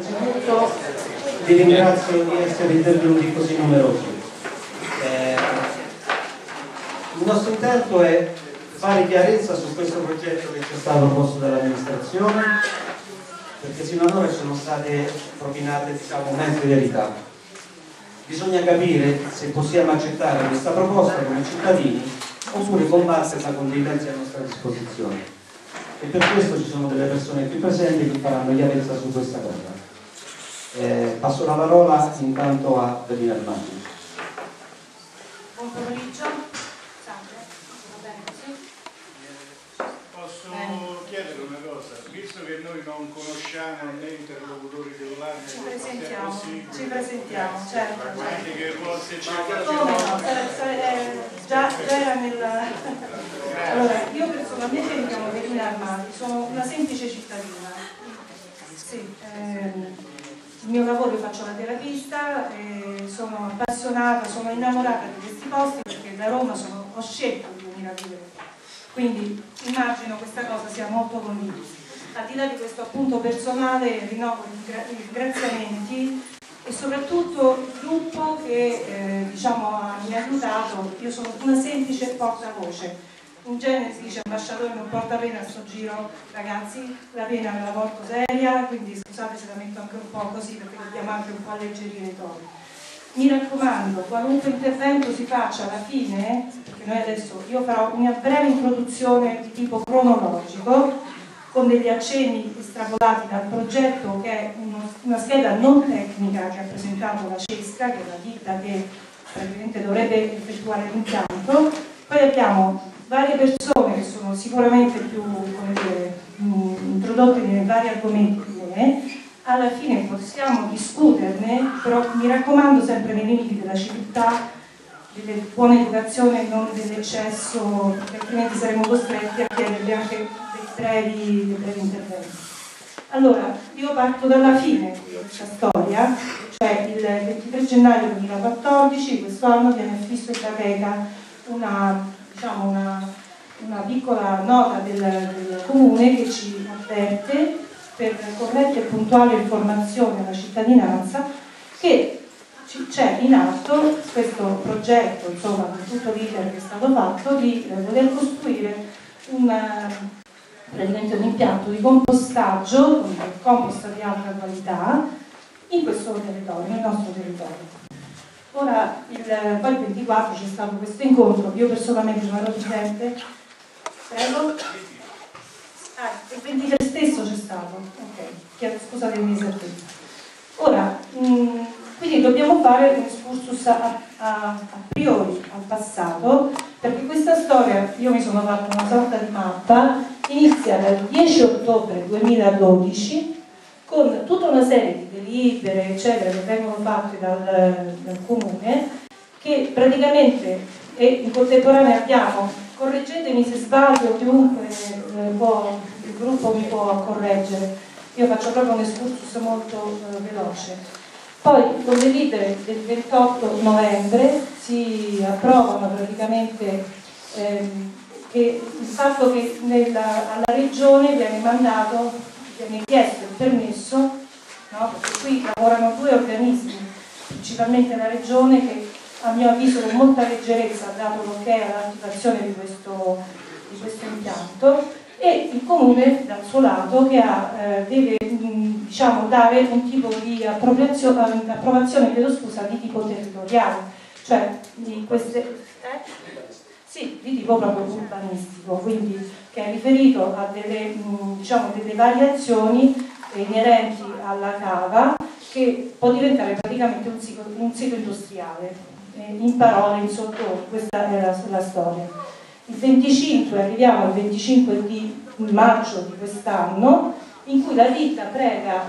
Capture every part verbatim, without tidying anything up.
innanzitutto vi ringrazio di essere intervenuti così numerosi. Eh, il nostro intento è fare chiarezza su questo progetto che ci è stato proposto dall'amministrazione, perché sino ad ora ci sono state propinate, diciamo, mezze verità. Bisogna capire se possiamo accettare questa proposta come cittadini oppure combatterla con dei mezzi a nostra disposizione. E per questo ci sono delle persone qui presenti che faranno chiarezza su questa cosa. Eh, passo la parola intanto a Delina Armani. Buon pomeriggio. Salve. Va bene così? Posso eh. chiedere una cosa? Visto che noi non conosciamo né interlocutori dell'A N, ci presentiamo, ci presentiamo, certo. Quindi che ruolo se c'è come no? Eh, già, già era nel... Allora, io personalmente mi chiamo Delina Armani, sono una semplice cittadina. Sì, ehm, il mio lavoro, faccio la terapista, eh, sono appassionata, sono innamorata di questi posti perché da Roma sono, ho scelto di venire a vivere, quindi immagino questa cosa sia molto condivisa. Al di là di questo appunto personale rinnovo i ringraziamenti e soprattutto il gruppo che eh, diciamo, mi ha aiutato. Io sono una semplice portavoce. In genere si dice ambasciatore non porta pena a sto giro, ragazzi, la pena me la porto seria, quindi scusate se la metto anche un po' così perché dobbiamo anche un po' alleggerire i toni. Mi raccomando, qualunque intervento si faccia alla fine, perché noi adesso io farò una breve introduzione di tipo cronologico, con degli accenni estrapolati dal progetto che è uno, una scheda non tecnica che ha presentato la Cesca, che è la ditta che praticamente dovrebbe effettuare l'impianto. Poi abbiamo varie persone che sono sicuramente più, come dire, introdotte nei vari argomenti di me. Alla fine possiamo discuterne, però mi raccomando sempre nei limiti della civiltà, della buona educazione e non dell'eccesso, perché altrimenti saremo costretti a chiedervi anche dei brevi, dei brevi interventi. Allora, io parto dalla fine di questa storia, cioè il ventitré gennaio duemilaquattordici, quest'anno viene affisso in Capeca una, diciamo una, una piccola nota del, del comune che ci avverte per corretta e puntuale informazione alla cittadinanza che c'è in atto questo progetto, insomma, con tutto l'iter che è stato fatto, di eh, voler costruire una, praticamente un impianto di compostaggio, con il compost di alta qualità, in questo territorio, nel nostro territorio. Ora, il, poi il ventiquattro c'è stato questo incontro, io personalmente non ero presente, prego? Ah, il ventitré stesso c'è stato, ok, scusate l'inesattezza. Ora, mh, quindi dobbiamo fare un excursus a, a, a priori al passato, perché questa storia, io mi sono fatta una sorta di mappa, inizia dal dieci ottobre duemiladodici con tutta una serie di delibere, eccetera, che vengono fatte dal, dal comune, che praticamente e in contemporanea abbiamo, correggetemi se sbaglio, chiunque eh, può, il gruppo mi può correggere, io faccio proprio un excursus molto eh, veloce. Poi con le delibere del ventotto novembre si approvano praticamente ehm, che il fatto che nella, alla regione viene mandato, viene chiesto il permesso, no? Perché qui lavorano due organismi, principalmente la regione che a mio avviso con molta leggerezza ha dato l'ok all'attivazione di questo, di questo impianto, e il comune dal suo lato che ha, eh, deve mh, diciamo, dare un tipo di approvazione, approvazione chiedo scusa, di tipo territoriale, cioè di queste eh? sì, di tipo proprio urbanistico, quindi che è riferito a delle, mh, diciamo, delle variazioni inerenti alla cava che può diventare praticamente un sito, un sito industriale, eh, in parole, in sottoni, questa è la, la storia. Il venticinque, arriviamo al venticinque di maggio di quest'anno, in cui la ditta prega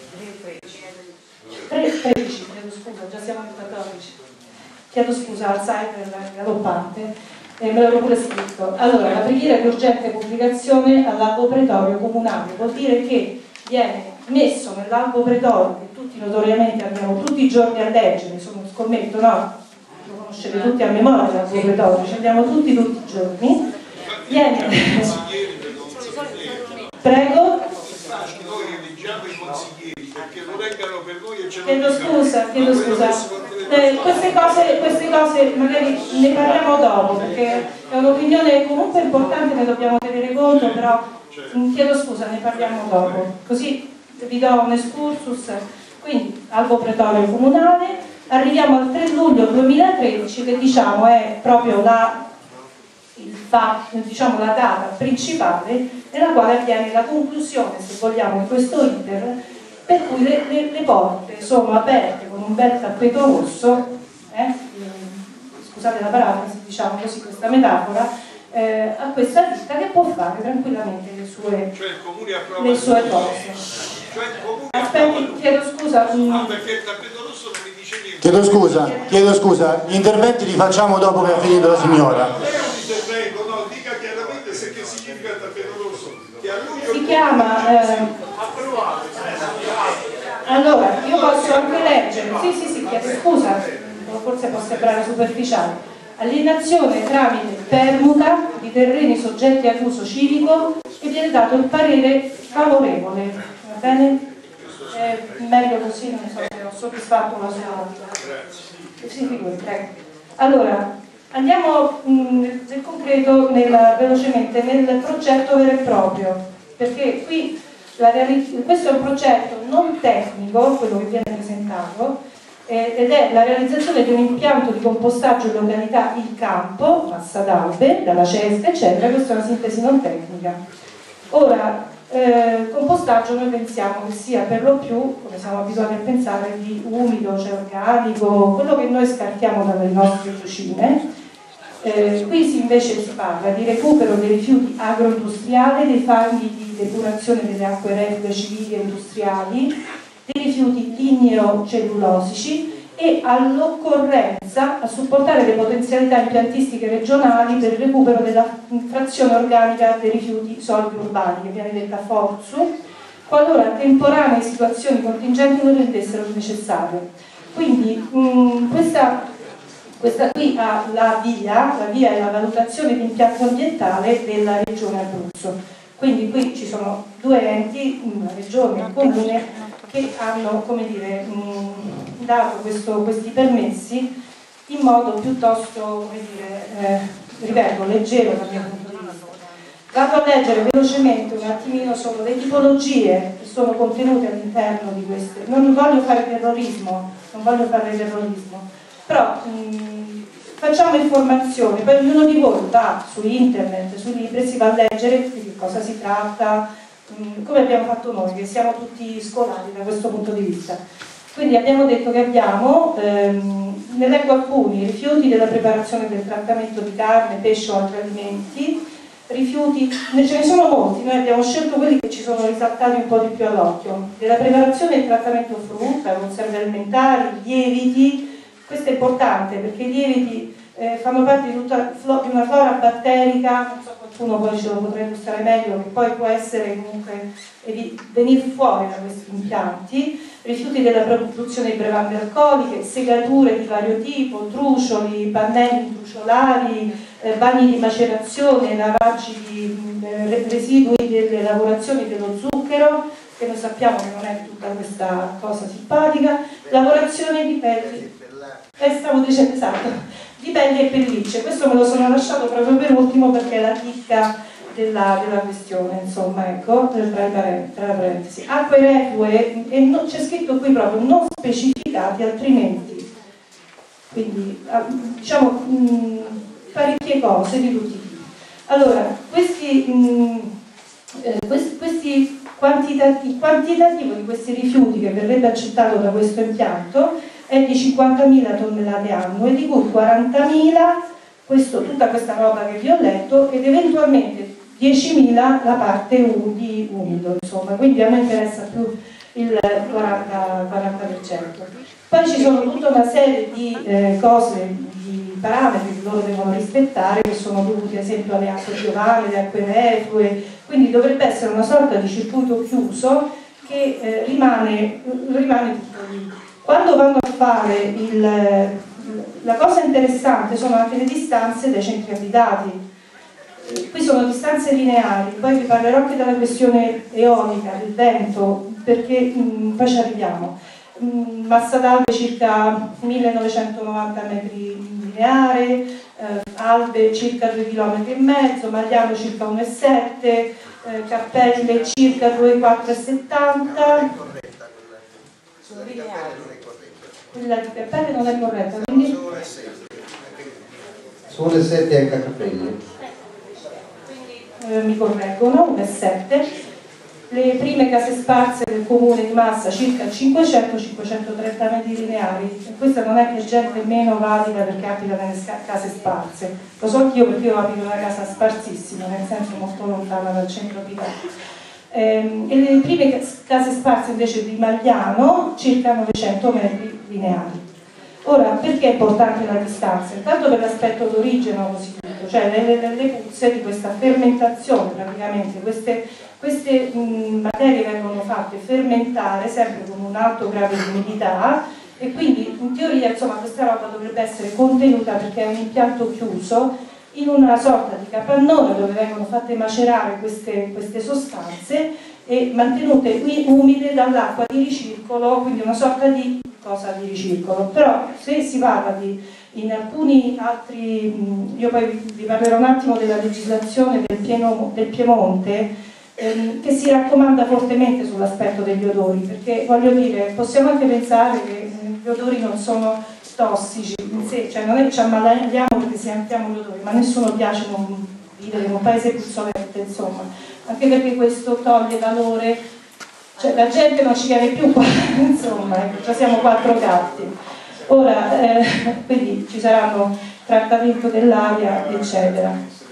tredici, chiedo scusa, già siamo nel quattordici, chiedo scusa, Alzheimer galoppante, eh, me l'avevo pure scritto. Allora, la preghiera di urgente pubblicazione all'albo pretorio comunale vuol dire che viene messo nell'albo pretorio, che tutti notoriamente abbiamo tutti i giorni a leggere, sono scommetto, no? Lo conoscete tutti a memoria l'albo pretorio, ci andiamo tutti tutti i giorni. Viene... Prego? Noi leggiamo i consiglieri. Perché lo leggano per voi e ce lo Chiedo dicano. scusa, chiedo scusa. Eh, queste, cose, queste cose magari ne parliamo dopo, perché è un'opinione comunque importante, ne dobbiamo tenere conto, però mh, chiedo scusa, ne parliamo dopo. Così vi do un excursus. Quindi Albo Pretorio Comunale, arriviamo al tre luglio duemilatredici, che diciamo è proprio la, il fatto, diciamo, la data principale nella quale avviene la conclusione, se vogliamo, di questo iter, per cui le, le, le porte sono aperte con un bel tappeto rosso, eh, scusate la parafrasi, diciamo così, questa metafora, eh, a questa ditta che può fare tranquillamente le sue, cioè il comune approva le sue cose. Cioè il comune Aspetti, chiedo scusa. ah, perché il tappeto rosso non mi dice niente. Chiedo scusa, chiedo scusa, gli interventi li facciamo dopo che ha finito la signora. Lei è un intervento, no, dica chiaramente se che significa il tappeto rosso. Che a luglio Si chiama eh, allora io posso anche leggere, sì sì sì, chiedo scusa, forse può sembrare superficiale. Alienazione tramite permuta di terreni soggetti ad uso civico e viene dato il parere favorevole, va bene? Eh, meglio così, non so se ho soddisfatto la sua. Grazie. Si figuri, prego. Allora, andiamo mh, nel concreto, nel, velocemente, nel progetto vero e proprio, perché qui la questo è un progetto non tecnico, quello che viene presentato, eh, ed è la realizzazione di un impianto di compostaggio in località Il Campo, Massa d'Albe, dalla Cesca, eccetera. Questa è una sintesi non tecnica. Ora, eh, compostaggio noi pensiamo che sia per lo più, come siamo abituati a pensare, di umido, cioè organico, quello che noi scartiamo dalle nostre cucine. Eh, qui si invece si parla di recupero dei rifiuti agroindustriali, dei fanghi di depurazione delle acque reflue civili e industriali, dei rifiuti ligneo-cellulosici e all'occorrenza a supportare le potenzialità impiantistiche regionali per il recupero della frazione organica dei rifiuti solidi urbani, che viene detta FORSU, qualora temporanee situazioni contingenti lo rendessero necessario. Quindi mh, questa Questa qui ha la via, la via è la valutazione di impatto ambientale della regione Abruzzo. Quindi qui ci sono due enti, una regione e un comune, che hanno, come dire, mh, dato questo, questi permessi in modo piuttosto, come dire, eh, ripeto, leggero dal mio punto di vista. Vado a leggere velocemente un attimino solo le tipologie che sono contenute all'interno di queste. Non voglio fare terrorismo, non voglio fare terrorismo. Però mh, facciamo informazioni, poi ognuno di voi va su internet, sui libri, si va a leggere di che cosa si tratta, mh, come abbiamo fatto noi, che siamo tutti scolati da questo punto di vista. Quindi abbiamo detto che abbiamo, ehm, ne leggo alcuni, rifiuti della preparazione del trattamento di carne, pesce o altri alimenti, rifiuti, ce ne sono molti, noi abbiamo scelto quelli che ci sono risaltati un po' di più all'occhio, della preparazione e del trattamento frutta, conserve alimentari, lieviti. Questo è importante perché i lieviti eh, fanno parte di, tutta, di una flora batterica, non so, qualcuno poi ce lo potrà illustrare meglio, che poi può essere comunque eh, venire fuori da questi impianti, rifiuti della produzione di bevande alcoliche, segature di vario tipo, trucioli, pannelli truciolari, eh, bagni di macerazione, lavaggi di eh, residui delle lavorazioni dello zucchero, che noi sappiamo che non è tutta questa cosa simpatica, lavorazione di pelli. Eh, stavo dicendo, esatto, di pelli e pellicce. Questo me lo sono lasciato proprio per ultimo perché è la chicca della, della questione, insomma, ecco, tra, i tra le parentesi. Acque reflue, e no, c'è scritto qui proprio non specificati altrimenti. Quindi, diciamo, mh, parecchie cose di tutti i tipi. Allora, questi, mh, eh, questi, questi quantitativi, il quantitativo di questi rifiuti che verrebbe accettato da questo impianto è di cinquantamila tonnellate annue, di cui quarantamila, questo, tutta questa roba che vi ho letto, ed eventualmente diecimila la parte di umido, insomma, quindi a me interessa più il quaranta per cento. Poi ci sono tutta una serie di eh, cose, di parametri che loro devono rispettare, che sono dovuti ad esempio alle acque piovane, alle acque reflue, quindi dovrebbe essere una sorta di circuito chiuso che eh, rimane, rimane tutto lì. Quando vanno a fare il, la cosa interessante sono anche le distanze dai centri abitati. Qui sono distanze lineari, poi vi parlerò anche della questione eolica, del vento, perché mh, poi ci arriviamo. Mh, Massa d'Albe circa millenovecentonovanta metri lineari, eh, Albe circa due chilometri e mezzo, Magliano circa uno virgola sette, eh, Cappelle circa due virgola quattro settanta. Quella di Cappelle non è corretta, quindi su uno virgola sette anche a Cappelle. Eh, mi correggono, uno virgola sette. Le prime case sparse del comune di Massa circa cinquecento cinquecentotrenta metri lineari, e questa non è che gente meno valida perché abita nelle case sparse, lo so anch'io perché io abito in una casa sparsissima, nel senso molto lontana dal centro abitato. Ehm, e le prime case sparse invece di Magliano circa novecento metri lineari. Ora, perché è importante la distanza? Intanto per l'aspetto d'origine costituito, cioè le, le, le puzze di questa fermentazione, praticamente queste, queste mh, materie vengono fatte fermentare sempre con un alto grado di umidità, e quindi in teoria insomma questa roba dovrebbe essere contenuta, perché è un impianto chiuso, in una sorta di capannone dove vengono fatte macerare queste, queste sostanze e mantenute umide dall'acqua di ricircolo, quindi una sorta di cosa di ricircolo. Però se si parla di, in alcuni altri, io poi vi parlerò un attimo della legislazione del, pieno, del Piemonte, ehm, che si raccomanda fortemente sull'aspetto degli odori, perché voglio dire, possiamo anche pensare che gli odori non sono tossici in sé, cioè non è che ci ammaliamo perché sentiamo gli odori, ma a nessuno piace non vivere in un paese puzzolente, insomma, anche perché questo toglie valore, cioè la gente non ci viene più qua, insomma, ecco, già siamo quattro gatti. Ora, eh, quindi ci saranno trattamento dell'aria, eccetera.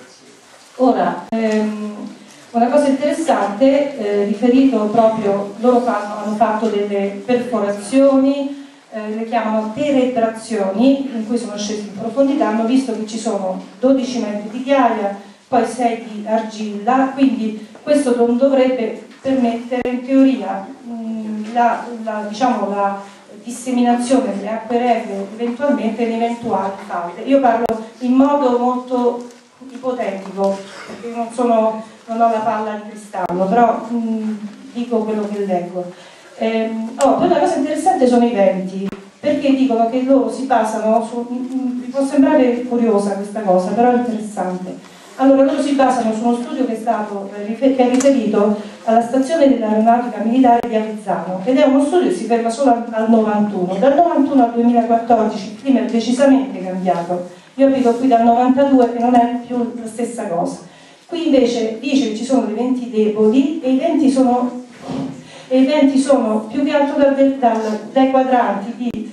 Ora, ehm, una cosa interessante, eh, riferito proprio, loro fanno, hanno fatto delle perforazioni, Eh, le chiamano terebrazioni, in cui sono scesi in profondità, hanno visto che ci sono dodici metri di ghiaia, poi sei di argilla, quindi questo non dovrebbe permettere in teoria mh, la, la, diciamo, la disseminazione delle acque reflue eventualmente in eventuali falde. Io parlo in modo molto ipotetico, perché non, sono, non ho la palla di cristallo, però mh, dico quello che leggo. Eh, oh, poi una cosa interessante sono i venti, perché dicono che loro si basano su, vi può sembrare curiosa questa cosa, però è interessante. Allora, loro si basano su uno studio che è stato che è riferito alla stazione dell'aeronautica militare di Avezzano, ed è uno studio che si ferma solo al novantuno. Dal novantuno al duemilaquattordici il clima è decisamente cambiato. Io abito qui dal novantadue e non è più la stessa cosa. Qui invece dice che ci sono dei venti deboli, e i venti sono e i venti sono più che altro dal, dal, dai quadranti di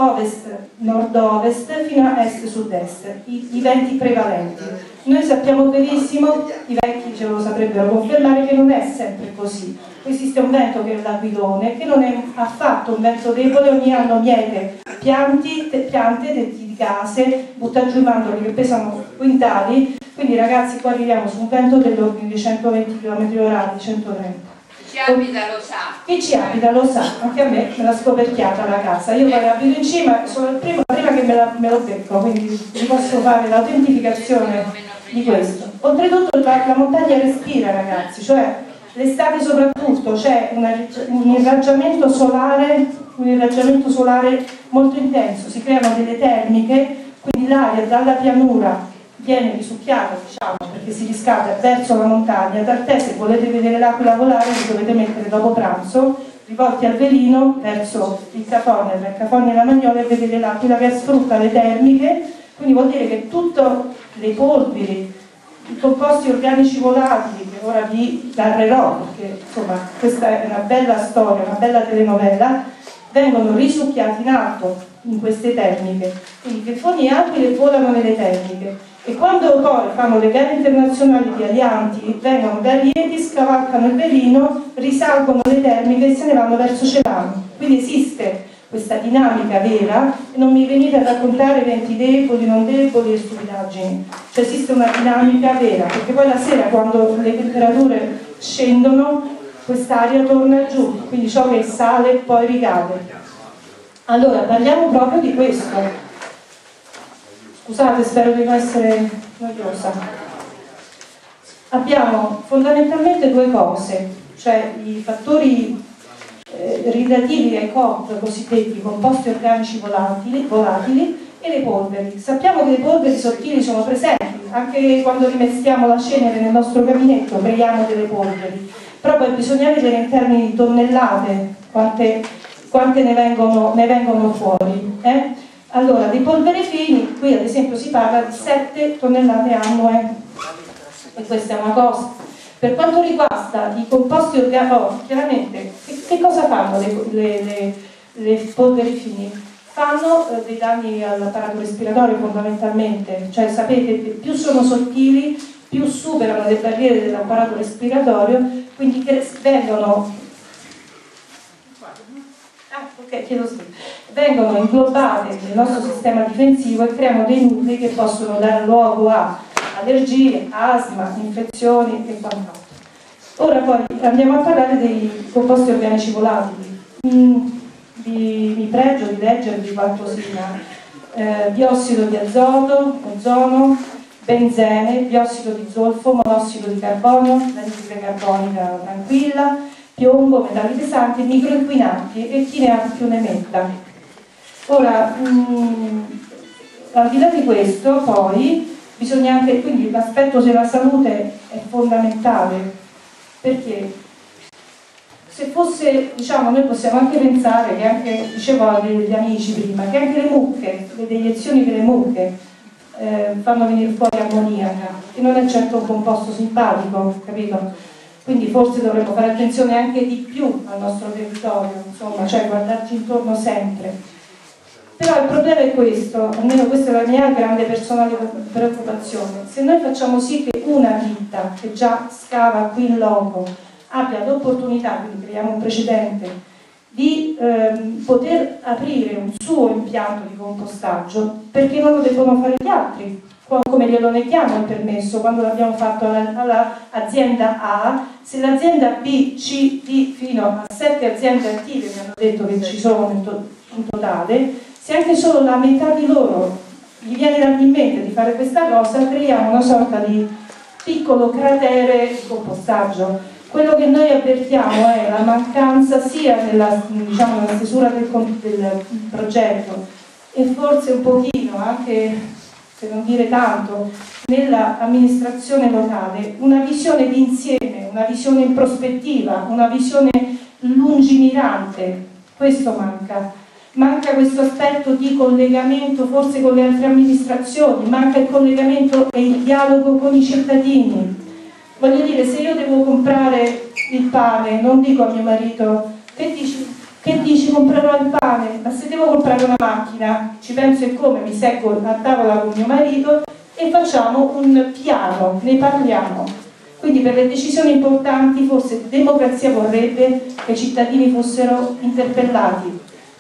ovest-nord-ovest fino a est-sud-est, i, i venti prevalenti. Noi sappiamo benissimo, i vecchi ce lo saprebbero confermare, che non è sempre così. Esiste un vento che è l'aquilone, che non è affatto un vento debole, ogni anno miete pianti, te, piante di case, butta giù i mandorli che pesano quintali, quindi ragazzi qua arriviamo su un vento dell'ordine di centoventi chilometri orari, centotrenta. Chi abita lo sa. Chi ci abita lo sa, anche a me me l'ha scoperchiata la casa. Io poi abito in cima, sono il primo, prima che me, la, me lo becco, quindi vi posso fare l'autentificazione di questo. Oltretutto la, la montagna respira, ragazzi, cioè l'estate soprattutto c'è un irraggiamento solare, un irraggiamento solare molto intenso, si creano delle termiche, quindi l'aria dalla pianura viene risucchiata, diciamo, perché si riscalda verso la montagna. Da te, se volete vedere l'aquila volare, li dovete mettere dopo pranzo, rivolti al velino verso il Cafonia, tra il Cafonia e la Magnolia, e vedete l'aquila che sfrutta le termiche, quindi vuol dire che tutte le polveri, i composti organici volatili, che ora vi narrerò, perché insomma questa è una bella storia, una bella telenovela, vengono risucchiati in alto in queste termiche, quindi che foni e aquile volano nelle termiche. E quando poi fanno le gare internazionali di alianti, vengono da Rieti, scavalcano il velino, risalgono le termiche e se ne vanno verso Celano. Quindi esiste questa dinamica vera, e non mi venite a raccontare venti deboli, non deboli e stupidaggini. Cioè esiste una dinamica vera, perché poi la sera, quando le temperature scendono, quest'aria torna giù, quindi ciò che sale poi ricade. Allora, parliamo proprio di questo. Scusate, spero di non essere noiosa. Abbiamo fondamentalmente due cose, cioè i fattori eh, relativi ai C O V cosiddetti composti organici volatili, volatili e le polveri. Sappiamo che le polveri sottili sono presenti, anche quando rimestiamo la cenere nel nostro gabinetto creiamo delle polveri, però poi bisogna vedere in termini di tonnellate quante, quante ne, vengono, ne vengono fuori. Eh? Allora, di polveri fini, qui ad esempio si parla di sette tonnellate annue, e questa è una cosa. Per quanto riguarda i composti organici, oh, chiaramente, che, che cosa fanno le, le, le, le polveri fini? Fanno eh, dei danni all'apparato respiratorio fondamentalmente, cioè sapete, più sono sottili, più superano le barriere dell'apparato respiratorio, quindi vengono, ah, okay, chiedo scusa, vengono inglobate nel nostro sistema difensivo e creano dei nuclei che possono dare luogo a allergie, asma, infezioni e quant'altro. Ora poi andiamo a parlare dei composti organici volatili. Mm. Vi, vi pregio di leggervi qualcosina. Eh, biossido di azoto, ozono, benzene, biossido di zolfo, monossido di carbonio, anidride carbonica tranquilla, piombo, metalli pesanti, microinquinanti e chi ne ha più ne metta. Ora, mh, al di là di questo, poi bisogna anche, quindi l'aspetto della salute è fondamentale, perché se fosse, diciamo, noi possiamo anche pensare che anche, dicevo agli amici prima, che anche le mucche, le deiezioni delle mucche eh, fanno venire fuori ammoniaca, che non è certo un composto simpatico, capito? Quindi forse dovremmo fare attenzione anche di più al nostro territorio, insomma, cioè guardarci intorno sempre. Però il problema è questo, almeno questa è la mia grande personale preoccupazione: se noi facciamo sì che una ditta che già scava qui in loco abbia l'opportunità, quindi creiamo un precedente, di ehm, poter aprire un suo impianto di compostaggio, perché non lo devono fare gli altri? Come glielo neghiamo il permesso quando l'abbiamo fatto all'azienda A, se l'azienda B, C, D, fino a sette aziende attive mi hanno detto che ci sono in, to in totale, se anche solo la metà di loro gli viene in mente di fare questa cosa, creiamo una sorta di piccolo cratere di compostaggio. Quello che noi avvertiamo è la mancanza sia nella, diciamo, nella stesura del, del progetto e forse un pochino anche, se non dire tanto, nell'amministrazione locale, una visione d'insieme, una visione in prospettiva, una visione lungimirante. Questo manca. Manca questo aspetto di collegamento forse con le altre amministrazioni, manca il collegamento e il dialogo con i cittadini. Voglio dire, se io devo comprare il pane, non dico a mio marito che dici, che dici comprerò il pane, ma se devo comprare una macchina ci penso e come, mi seggo a tavola con mio marito e facciamo un piano, ne parliamo. Quindi per le decisioni importanti forse democrazia vorrebbe che i cittadini fossero interpellati.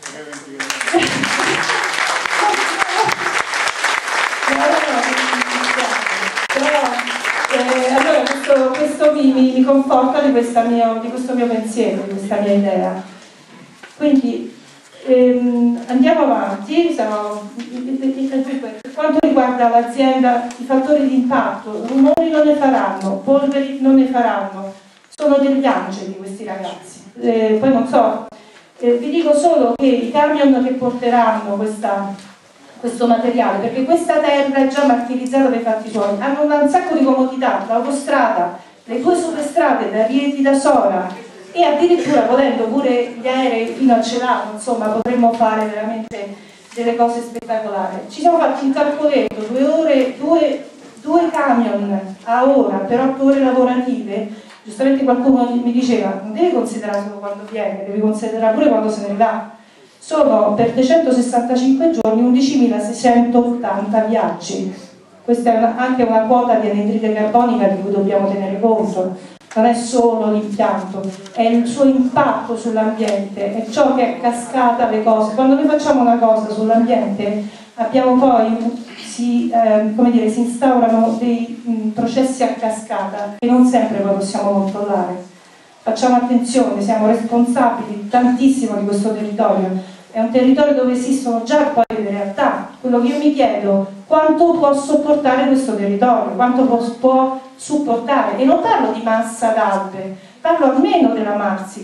Allora questo, questo mi, mi, mi conforta di, questa mio, di questo mio pensiero, di questa mia idea. Quindi ehm, andiamo avanti. Siamo, per quanto riguarda l'azienda, i fattori di impatto, rumori non ne faranno, polveri non ne faranno, sono degli angeli questi ragazzi. Eh, poi non so, eh, vi dico solo che i camion che porteranno questa questo materiale, perché questa terra è già martirizzata dai fatti suoi, hanno un sacco di comodità, l'autostrada, le due superstrade da Rieti da Sora e addirittura volendo pure gli aerei fino a Celano, insomma potremmo fare veramente delle cose spettacolari. Ci siamo fatti un calcoletto, due ore, due, due camion a ora per otto ore lavorative. Giustamente qualcuno mi diceva non devi considerare solo quando viene, devi considerare pure quando se ne va. Sono per trecentosessantacinque giorni undicimilaseicentottanta viaggi. Questa è una, anche una quota di anidride carbonica di cui dobbiamo tenere conto. Non è solo l'impianto, è il suo impatto sull'ambiente, è ciò che è cascata le cose. Quando noi facciamo una cosa sull'ambiente, abbiamo poi, si, eh, come dire, si instaurano dei mh, processi a cascata che non sempre poi possiamo controllare. Facciamo attenzione, siamo responsabili tantissimo di questo territorio. È un territorio dove esistono già poi delle realtà. Quello che io mi chiedo, quanto può sopportare questo territorio? Quanto può, può supportare? E non parlo di massa d'albe, parlo almeno della Marsica.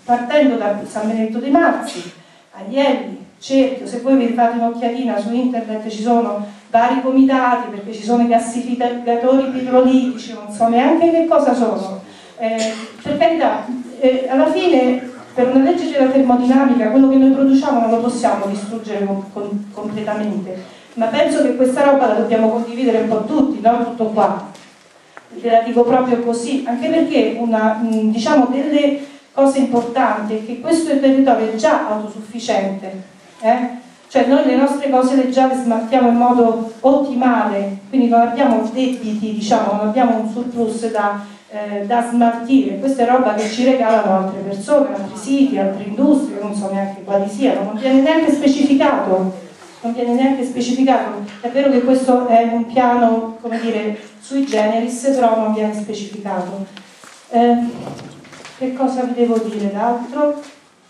partendo da San Benedetto dei Marzi, Aielli, Cerchio. Se voi vi fate un'occhiatina su internet ci sono vari comitati, perché ci sono i gassificatori pirrolitici, non so neanche che cosa sono. Eh, per carità, eh, alla fine per una legge della termodinamica quello che noi produciamo non lo possiamo distruggere com com completamente, ma penso che questa roba la dobbiamo condividere un po' tutti, no? Tutto qua. Ve la dico proprio così, anche perché una, mh, diciamo, delle cose importanti è che questo territorio è già autosufficiente, eh? Cioè noi le nostre cose le già le smaltiamo in modo ottimale, quindi non abbiamo debiti, diciamo, non abbiamo un surplus da, eh, da smaltire. Questa è roba che ci regalano altre persone, altri siti, altre industrie, non so neanche quali siano, non viene neanche specificato. Non viene neanche specificato. È vero che questo è un piano, come dire, sui generis, però non viene specificato. Eh, che cosa vi devo dire d'altro?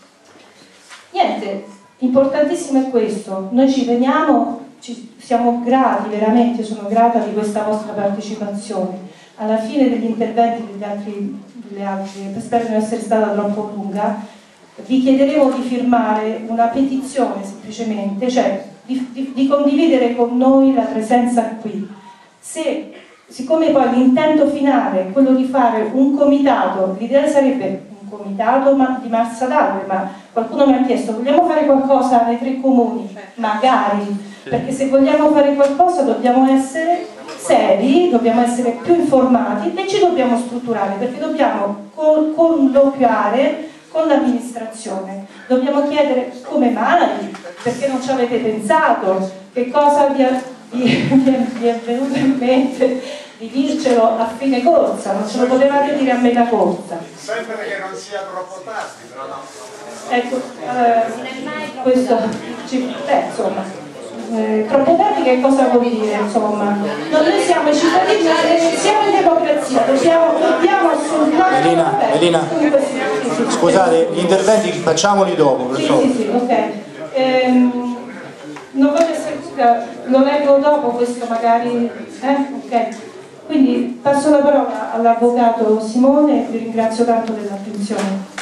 Niente, importantissimo è questo. Noi ci teniamo, ci, siamo grati veramente, sono grata di questa vostra partecipazione. Alla fine degli interventi degli altri, delle altre, spero di non essere stata troppo lunga, vi chiederemo di firmare una petizione semplicemente, cioè di, di, di condividere con noi la presenza qui. Se, siccome poi l'intento finale è quello di fare un comitato, l'idea sarebbe un comitato ma, di massa d'albe, ma qualcuno mi ha chiesto, vogliamo fare qualcosa nei tre comuni? Magari, perché se vogliamo fare qualcosa dobbiamo essere seri, dobbiamo essere più informati e ci dobbiamo strutturare, perché dobbiamo colloquiare con l'amministrazione, dobbiamo chiedere come mai, perché non ci avete pensato, che cosa vi è, vi, vi è venuto in mente di dircelo a fine corsa, non ce lo potevate dire a metà corsa. Sempre che non sia troppo tardi, però no. Ecco, eh, questo, ci, beh, insomma, eh, troppo tardi che cosa vuol dire, insomma? No, noi siamo i cittadini, eh, siamo in democrazia, dobbiamo, dobbiamo assolutamente... Melina, Melina, scusate, gli interventi facciamoli dopo, per favore. Sì, sì, sì, ok. Ehm, non voglio essere, lo leggo dopo questo magari, eh? Ok. Quindi passo la parola all'avvocato Simone e vi ringrazio tanto dell'attenzione.